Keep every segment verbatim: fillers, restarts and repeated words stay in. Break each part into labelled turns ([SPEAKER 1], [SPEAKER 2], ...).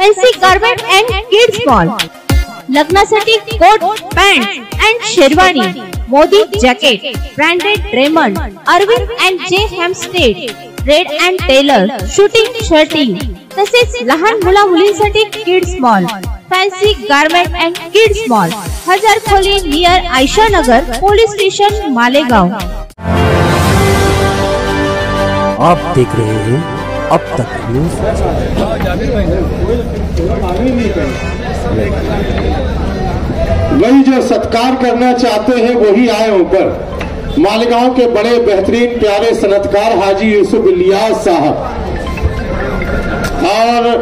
[SPEAKER 1] Fancy garment and kids mall. लग्नासाठी coat pant and sherwani, Modi jacket, branded Raymond, Arvind and J Hampstead, Reid and Taylor, suiting shirting, तसेच लहान मुला मुलींसाठी kids mall, fancy garment and kids mall, हजार खोली near Ayesha Nagar, police station Malegaon.
[SPEAKER 2] आप देख रहे हैं अब तक न्यूज।
[SPEAKER 3] वही जो सत्कार करना चाहते हैं वही आए ऊपर। मालेगांव के बड़े बेहतरीन प्यारे सनतकार हाजी यूसुफ इलियास साहब और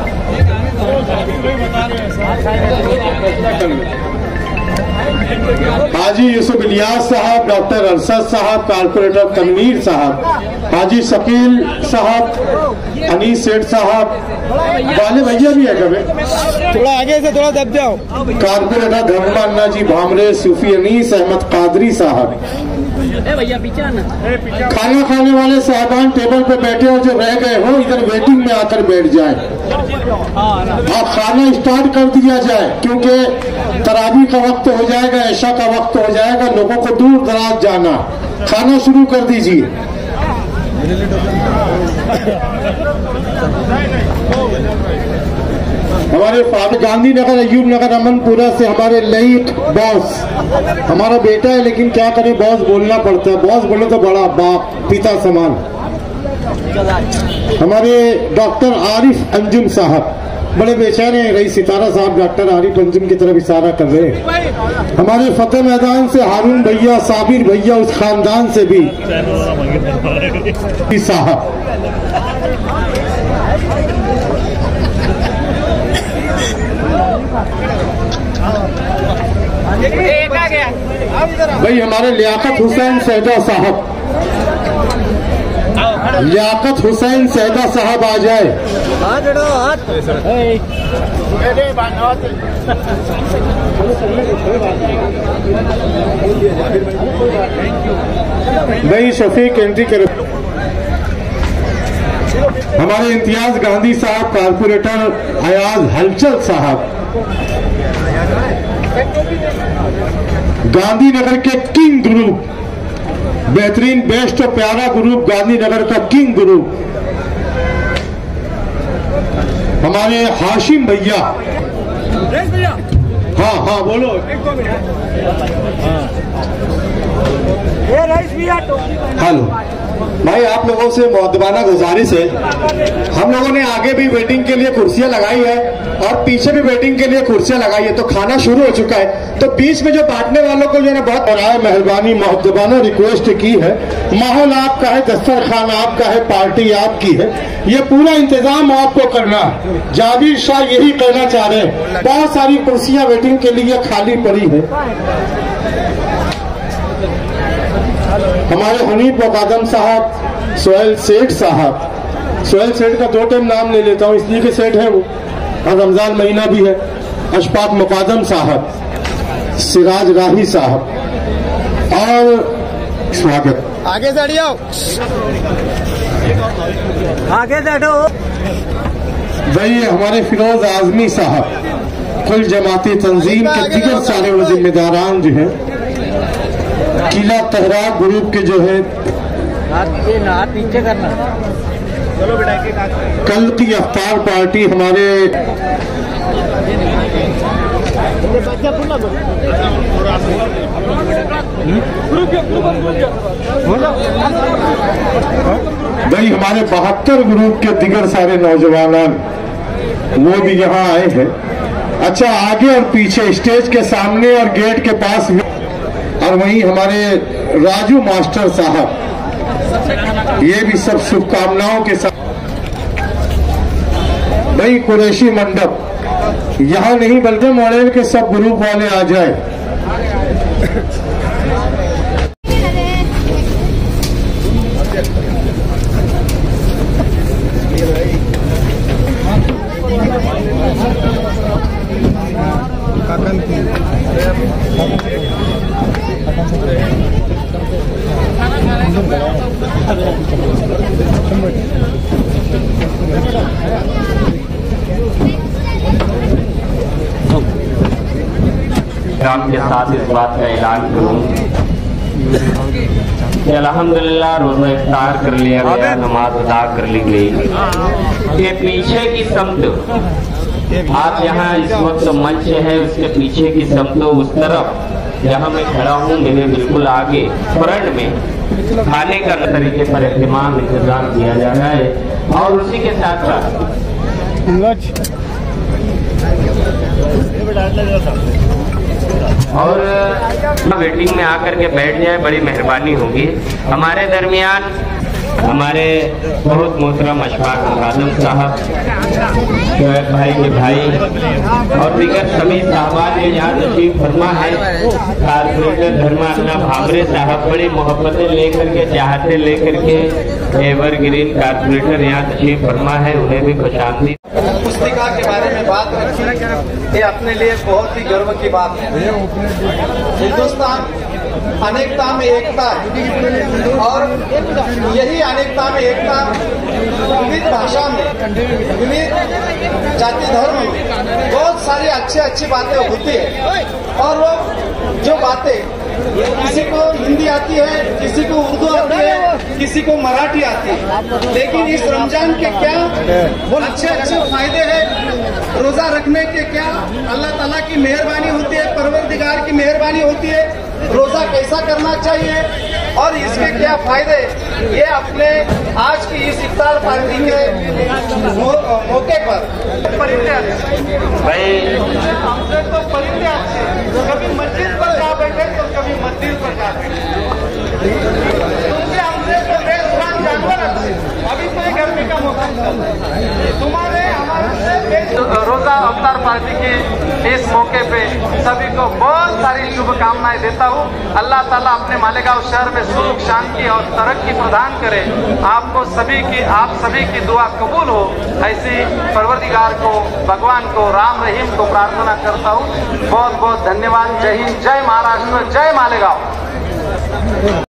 [SPEAKER 3] हाजी यूसुफ इलियास साहब, डॉक्टर अरशद साहब, कारपोरेटर तनवीर साहब, हाजी शकील साहब, अनीस सेठ साहब, वाले भैया भी है कभी,
[SPEAKER 4] थोड़ा आगे से थोड़ा दब जाओ,
[SPEAKER 3] कारपोरेटर धर्मान्ना जी भामरे, सूफी अनीस अहमद कादरी साहब।
[SPEAKER 4] भैया पीछे आना।
[SPEAKER 3] खाना खाने वाले साहबान टेबल पे बैठे हो, जो रह गए हो इधर वेटिंग में आकर बैठ जाए। हाँ, खाना स्टार्ट कर दिया जाए क्योंकि तरावी का वक्त हो जाएगा, ऐशा का वक्त हो जाएगा, लोगों को दूर दराज जाना। खाना शुरू कर दीजिए। हमारे फादर गांधीनगर, अयूब नगर, अमनपुरा से हमारे लईक बॉस, हमारा बेटा है लेकिन क्या करें, बॉस बोलना पड़ता है। बॉस बोले तो बड़ा बाप पिता समान। हमारे डॉक्टर आरिफ अंजुम साहब, बड़े बेचैन हैं, रही सितारा साहब डॉक्टर आरिफ अंजुम की तरफ इशारा कर रहे हैं। हमारे फतेह मैदान से हारून भैया, साबिर भैया, उस खानदान से भी साहब। भाई हमारे लियाकत हुसैन सैदा साहब, लियाकत हुसैन सैदा साहब आ जाए। भाई शफीक एंट्री करो। हमारे इम्तियाज गांधी साहब, कारपोरेटर अयाज हलचल साहब, गांधीनगर के किंग ग्रुप, बेहतरीन बेस्ट और प्यारा ग्रुप, गांधीनगर का किंग ग्रुप। हमारे हाशिम भैया, हाँ हाँ बोलो। हेलो भाई, आप लोगों से मुअद्दबाना गुजारिश है, हम लोगों ने आगे भी वेटिंग के लिए कुर्सियां लगाई है और पीछे भी वेटिंग के लिए कुर्सियां लगाई है, तो खाना शुरू हो चुका है, तो बीच में जो बांटने वालों को जो है ना बहुत राय मेहरबानी मुअद्दबाना रिक्वेस्ट की है। माहौल आपका है, दस्तरखान आपका है, पार्टी आपकी है, ये पूरा इंतजाम आपको करना है। जाबिर शाह यही कहना चाह रहे हैं, बहुत सारी कुर्सियां वेटिंग के लिए खाली पड़ी है। हमारे हनीफ मुकादम साहब, सोहेल सेठ साहब, सोहेल सेठ का दो टाइम नाम ले लेता हूँ इसलिए कि सेठ है वो, और रमजान महीना भी है। अशफाक मुकादम साहब, सिराज राही साहब, और स्वागत।
[SPEAKER 4] आगे से हटियो, आगे से हटो।
[SPEAKER 3] भाई हमारे फिरोज आजमी साहब, कुल जमाती तंजीम के दिगर सारे वो जिम्मेदारान जो हैं, किला तहरा ग्रुप के जो है,
[SPEAKER 4] हाथ नीचे करना। चलो बेटा,
[SPEAKER 3] कल की अफ्तार पार्टी हमारे भाई हमारे बहत्तर ग्रुप के दिगर सारे नौजवान वो भी यहाँ आए हैं। अच्छा, आगे और पीछे स्टेज के सामने और गेट के पास, और वहीं हमारे राजू मास्टर साहब, ये भी सब शुभकामनाओं के साथ। भाई कुरैशी मंडप यहाँ नहीं बल्कि मॉडल के सब ग्रुप वाले आ जाए।
[SPEAKER 5] इकराम के साथ इस बात का ऐलान करूं कि अल्हम्दुलिल्लाह रोज़ा इफ्तार कर लिया गया, नमाज अदा कर ली गई। ये पीछे की समत आप यहाँ इस वक्त मंच है, उसके पीछे की समत उस तरफ जहाँ मैं खड़ा हूँ, मेरे बिल्कुल आगे फ्रंट में खाने का तरीके पर एहतमाम इंतजाम किया जा रहा है। और उसी के साथ साथ और वेटिंग में आकर के बैठ जाए, बड़ी मेहरबानी होगी। हमारे दरमियान हमारे बहुत मोहतरम अशफाक मुकादम साहब, शोएब भाई के भाई और दीगर सभी साहबान ने यहाँ तशरीफ फरमा है। कारपोरेटर धर्मान्ना भावरे साहब बड़ी मोहब्बतें लेकर के, चाहते लेकर के एवरग्रीन कारपोरेटर यहाँ तशरीफ फरमा है, उन्हें भी खुशामदीद।
[SPEAKER 6] पुस्तिका के बारे में बात रखी, ये अपने लिए बहुत ही गर्व की बात है। हिंदुस्तान अनेकता में एकता है और यही अनेकता में एकता विविध भाषा में, विविध जाति धर्म में बहुत सारी अच्छी अच्छी बातें होती है। और वो जो बातें किसी को हिंदी आती है, किसी को उर्दू आती है, किसी को मराठी आती है, लेकिन इस रमजान के क्या वो अच्छे अच्छे फायदे हैं, रोजा रखने के क्या अल्लाह ताला की मेहरबानी होती है, परवरदिगार की मेहरबानी होती है, रोजा कैसा करना चाहिए और इसके क्या फायदे, ये अपने आज की इस इफ्तार पार्टी के मौके पर परिंदे भाई हमसे तो परिंदे आते, कभी मस्जिद पर जा बैठे तो कभी मंदिर पर जा बैठे, तुमसे हमसे तो बेजुबान जानवर आते। अभी तो एक गर्मी का मौसम चल रहा है, तुम्हारे हमारे रोजा अफ्तार पार्टी के इस मौके पे सभी को बहुत सारी शुभकामनाएं देता हूँ। अल्लाह ताला अपने मालेगांव शहर में सुख, शांति और तरक्की प्रदान करे। आपको सभी की आप सभी की दुआ कबूल हो, ऐसी परवरदिगार को, भगवान को, राम रहीम को प्रार्थना करता हूँ। बहुत बहुत धन्यवाद। जय हिंद, जय महाराष्ट्र, जय मालेगांव।